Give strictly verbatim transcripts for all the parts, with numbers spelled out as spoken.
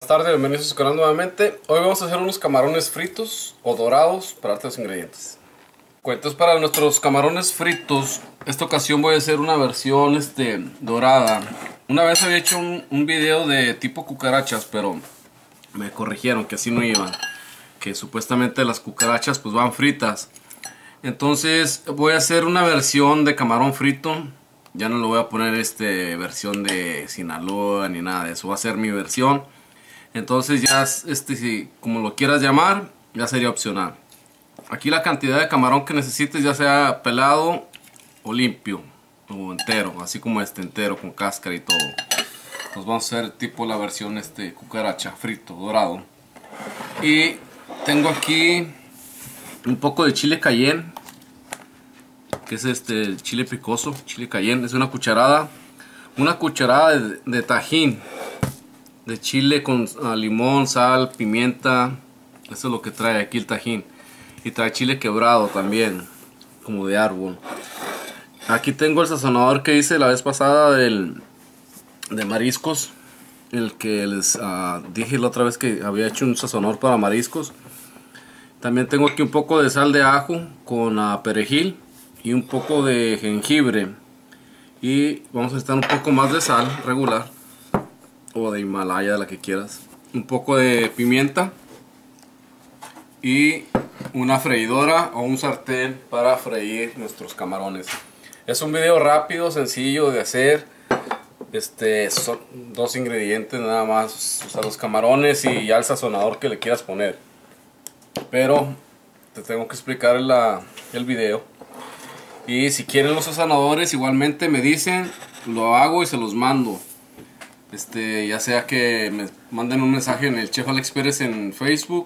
Buenas tardes, bienvenidos a su canal nuevamente. Hoy vamos a hacer unos camarones fritos o dorados para darte los ingredientes. Entonces, para nuestros camarones fritos, esta ocasión voy a hacer una versión este, dorada. Una vez había hecho un, un video de tipo cucarachas, pero me corrigieron que así no iban, que supuestamente las cucarachas pues van fritas. Entonces voy a hacer una versión de camarón frito. Ya no le voy a poner este versión de Sinaloa ni nada de eso, va a ser mi versión. Entonces ya, este, si, como lo quieras llamar, ya sería opcional. Aquí la cantidad de camarón que necesites, ya sea pelado o limpio, o entero, así como este entero, con cáscara y todo. Nos vamos a hacer tipo la versión este cucaracha, frito, dorado. Y tengo aquí un poco de chile cayenne, que es este chile picoso, chile cayenne, es una cucharada. Una cucharada de, de tajín. De chile con uh, limón, sal, pimienta. Eso es lo que trae aquí el tajín. Y trae chile quebrado también, como de árbol. Aquí tengo el sazonador que hice la vez pasada del, de mariscos. El que les uh, dije la otra vez que había hecho un sazonador para mariscos. También tengo aquí un poco de sal de ajo con uh, perejil y un poco de jengibre. Y vamos a necesitar un poco más de sal regular, o de Himalaya, la que quieras. Un poco de pimienta y una freidora o un sartén para freír nuestros camarones. Es un video rápido, sencillo de hacer. Este, son dos ingredientes nada más, o sea, los camarones y ya el sazonador que le quieras poner. Pero te tengo que explicar la, el video. Y si quieren los sazonadores, igualmente me dicen, lo hago y se los mando. Este, ya sea que me manden un mensaje en el Chef Alex Pérez en Facebook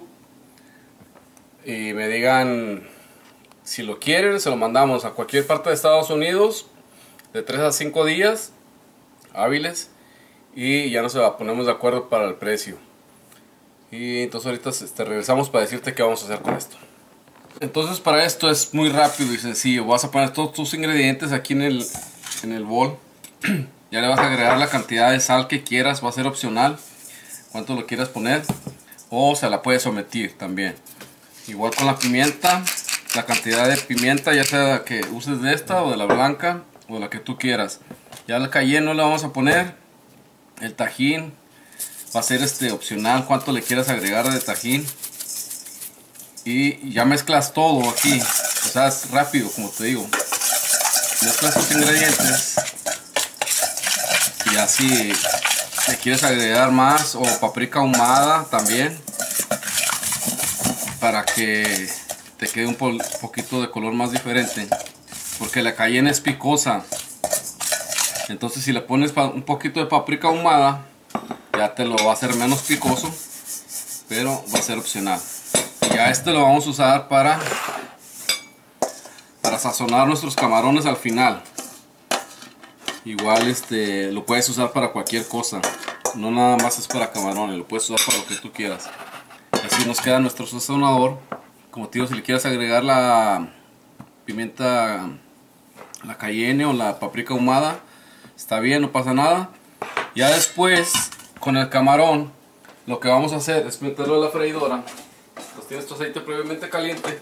y me digan si lo quieren, se lo mandamos a cualquier parte de Estados Unidos de tres a cinco días hábiles y ya nos ponemos de acuerdo para el precio. Y entonces ahorita este, regresamos para decirte qué vamos a hacer con esto. Entonces para esto es muy rápido y sencillo. Vas a poner todos tus ingredientes aquí en el, en el bol. Ya le vas a agregar la cantidad de sal que quieras, va a ser opcional cuánto lo quieras poner, o se la puedes omitir también. Igual con la pimienta, la cantidad de pimienta, ya sea que uses de esta o de la blanca o la que tú quieras. Ya el cayenne no le vamos a poner. El tajín va a ser este opcional, cuánto le quieras agregar de tajín. Y ya mezclas todo aquí, o sea, es rápido, como te digo. Mezclas tus ingredientes. Y así le quieres agregar más, o paprika ahumada también, para que te quede un po poquito de color más diferente, porque la cayenne es picosa. Entonces si le pones un poquito de paprika ahumada, ya te lo va a hacer menos picoso, pero va a ser opcional. Ya este lo vamos a usar para para sazonar nuestros camarones al final. Igual este lo puedes usar para cualquier cosa, no nada más es para camarones, lo puedes usar para lo que tú quieras. Así nos queda nuestro sazonador. Como te digo, si le quieres agregar la pimienta, la cayenne o la paprika ahumada, está bien, no pasa nada. Ya después, con el camarón, lo que vamos a hacer es meterlo en la freidora. Pues tienes tu aceite previamente caliente,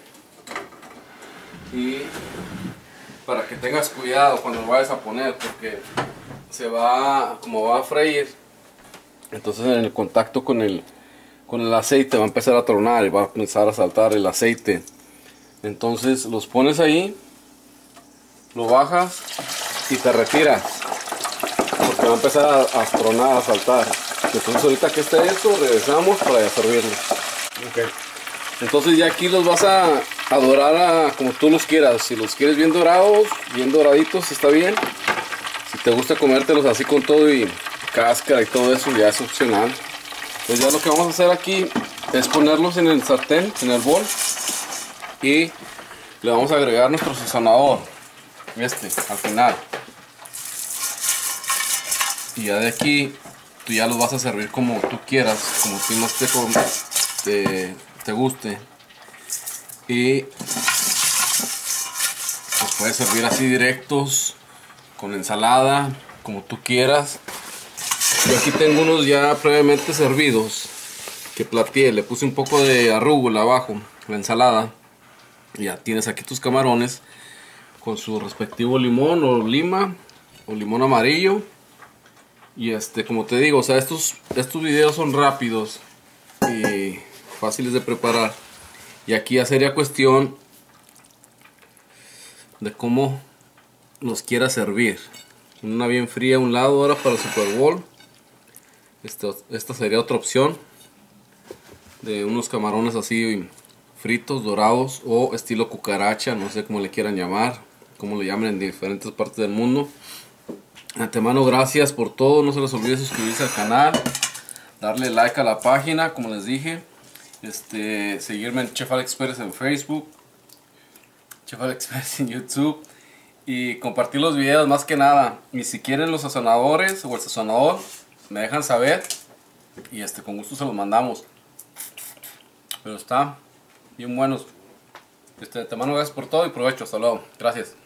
y para que tengas cuidado cuando lo vayas a poner, porque se va, como va a freír, entonces en el contacto con el, con el aceite va a empezar a tronar y va a empezar a saltar el aceite. Entonces los pones ahí, lo bajas y te retiras, porque va a empezar a, a tronar, a saltar. Entonces ahorita que esté esto, regresamos para servirlo. Okay. Entonces ya aquí los vas a, a dorar a, como tú los quieras. Si los quieres bien dorados, bien doraditos, está bien. Si te gusta comértelos así con todo y cáscara y todo eso, ya es opcional. Pues ya lo que vamos a hacer aquí es ponerlos en el sartén, en el bol, y le vamos a agregar nuestro sazonador, este, al final. Y ya de aquí tú ya los vas a servir como tú quieras, como tú más te, te, te guste. Y los puedes servir así directos, con ensalada, como tú quieras. Yo aquí tengo unos ya previamente servidos que plateé, le puse un poco de arúgula abajo, la ensalada. Ya tienes aquí tus camarones con su respectivo limón o lima o limón amarillo. Y este, como te digo, o sea, estos, estos videos son rápidos y fáciles de preparar. Y aquí ya sería cuestión de cómo los quiera servir. Una bien fría a un lado ahora para el Super Bowl. Esto, esta sería otra opción de unos camarones así fritos, dorados o estilo cucaracha, no sé cómo le quieran llamar, como le llaman en diferentes partes del mundo. De antemano, gracias por todo. No se les olvide suscribirse al canal, darle like a la página, como les dije, este, seguirme en Chef Alex Pérez en Facebook, Chef Alex Pérez en YouTube, y compartir los videos más que nada. Y si quieren los sazonadores o el sazonador, me dejan saber y este, con gusto se los mandamos. Pero está bien buenos. Este, de antemano, gracias por todo y provecho. Hasta luego. Gracias.